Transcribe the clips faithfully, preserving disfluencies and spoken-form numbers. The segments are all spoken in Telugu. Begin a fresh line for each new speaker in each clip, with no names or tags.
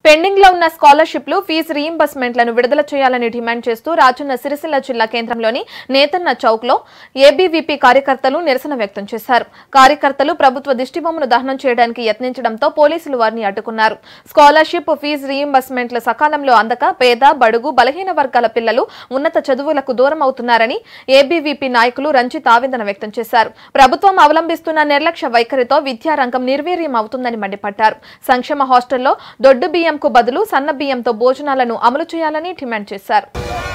పెండింగ్ లో ఉన్న స్కాలర్షిప్లు ఫీజు రీయింబర్స్మెంట్లను విడుదల చేయాలని డిమాండ్ చేస్తూ రాజన్న సిరిసిల్ల జిల్లా కేంద్రంలోని నేతన్న చౌక్ లో ఏబీవీపీ కార్యకర్తలు నిరసన వ్యక్తం చేశారు. కార్యకర్తలు ప్రభుత్వ దిష్టిబొమ్మను దహనం చేయడానికి యత్నించడంతో పోలీసులు వారిని అడ్డుకున్నారు. స్కాలర్షిప్ ఫీజు రీయింబర్స్మెంట్లు సకాలంలో అందక పేద బడుగు బలహీన వర్గాల పిల్లలు ఉన్నత చదువులకు దూరం అవుతున్నారని ఏబీవీపీ నాయకులు రంజిత్ ఆవేదన వ్యక్తం చేశారు. ప్రభుత్వం అవలంబిస్తున్న నిర్లక్ష్య వైఖరితో విద్యారంగం నిర్వీర్యం అవుతుందని మండిపడ్డారు. సంక్షేమ హాస్టల్లో దొడ్డు బియ్యం కు బదులు సన్న బియ్యంతో భోజనాలను అమలు చేయాలని డిమాండ్ చేశారు.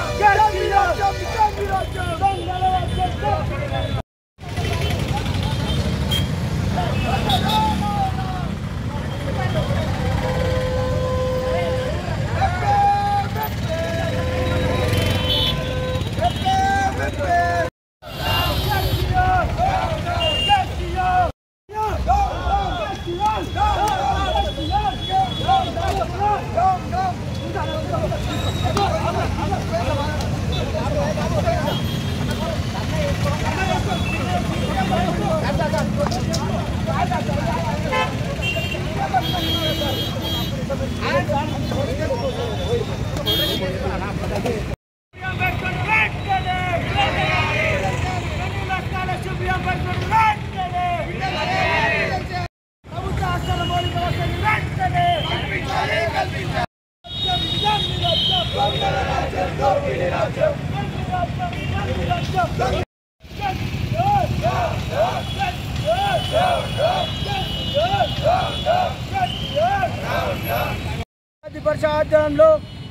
ఆధ్వర్యంలో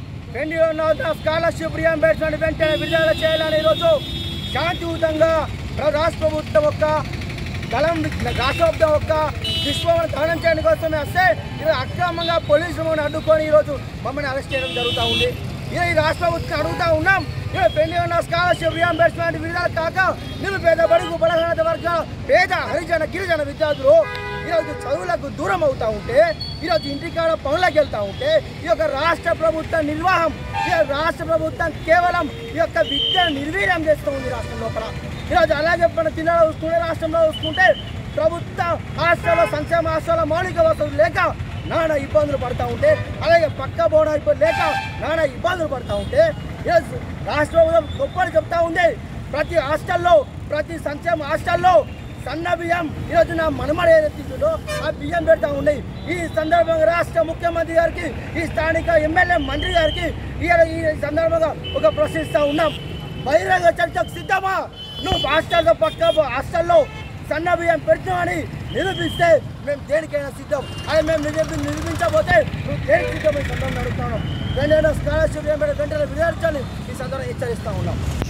స్కాలర్షిప్ రియంబర్స్మెంట్ వెంటనే విడుదల చేయాలని ఈరోజు శాంతియుతంగా రాష్ట్ర ప్రభుత్వం యొక్క దళం రాష్ట్ర ప్రభుత్వం యొక్క దిష్టిబొమ్మను దహనం చేయడం కోసమే వస్తే ఈరోజు అక్రమంగా పోలీసులను అడ్డుకొని ఈరోజు మమ్మల్ని అరెస్ట్ చేయడం జరుగుతూ ఉంది. ఈ రాష్ట్ర ప్రభుత్వం అడుగుతూ ఉన్నాం, ఇక్కడ పెండింగ్ ఉన్న స్కాలర్షిప్ రియంబర్స్మెంట్ విడుదల కాక నిరుపేద బడుగు బలహీన వర్గాల పేద హరిజన గిరిజన విద్యార్థులు ఈరోజు చదువులకు దూరం అవుతూ ఉంటే, ఈరోజు ఇంటికాడ పనులకు వెళ్తూ ఉంటే ఈ యొక్క రాష్ట్ర ప్రభుత్వ నిర్వాహం ఈ రాష్ట్ర ప్రభుత్వం కేవలం ఈ యొక్క విద్యను నిర్వీర్యం చేస్తూ ఉంది రాష్ట్రం లోపల. ఈరోజు అలాగే మన జిల్లాలో చూసుకుంటే రాష్ట్రంలో చూసుకుంటే ప్రభుత్వ హాస్టల్లో సంక్షేమ హాస్టల్లో మౌలిక వసతులు లేక నానా ఇబ్బందులు పడుతూ ఉంటే, అలాగే పక్క బోర్డు అయిపోయి లేక నానా ఇబ్బందులు పడుతూ ఉంటే ఈరోజు రాష్ట్ర ప్రభుత్వం గొప్పలు చెప్తా ఉంది. ప్రతి హాస్టల్లో ప్రతి సంక్షేమ హాస్టల్లో సన్న బియ్యం ఈరోజు నా మనమడ ఏదైతుందో ఆ బియ్యం పెడతా ఉన్నాయి. ఈ సందర్భంగా రాష్ట్ర ముఖ్యమంత్రి గారికి ఈ స్థానిక ఎమ్మెల్యే మంత్రి గారికి ఈ సందర్భంగా ఒక ప్రశ్నిస్తూ ఉన్నాం, బహిరంగ చర్చకు సిద్ధమా? నువ్వు హాస్టల్లో పక్క హాస్టల్లో సన్న బియ్యం పెడుతున్నావని నిరూపిస్తే మేము దేనికైనా సిద్ధం. అది మేము నిరూపి నిరూపించబోతే నువ్వు దేనికి సిద్ధమని సందర్భంగా అడుగుతున్నాం. వెంటనే స్కాలర్షిప్ వెంటనే విడుదల చేయాలని ఈ సందర్భంగా హెచ్చరిస్తూ ఉన్నాం.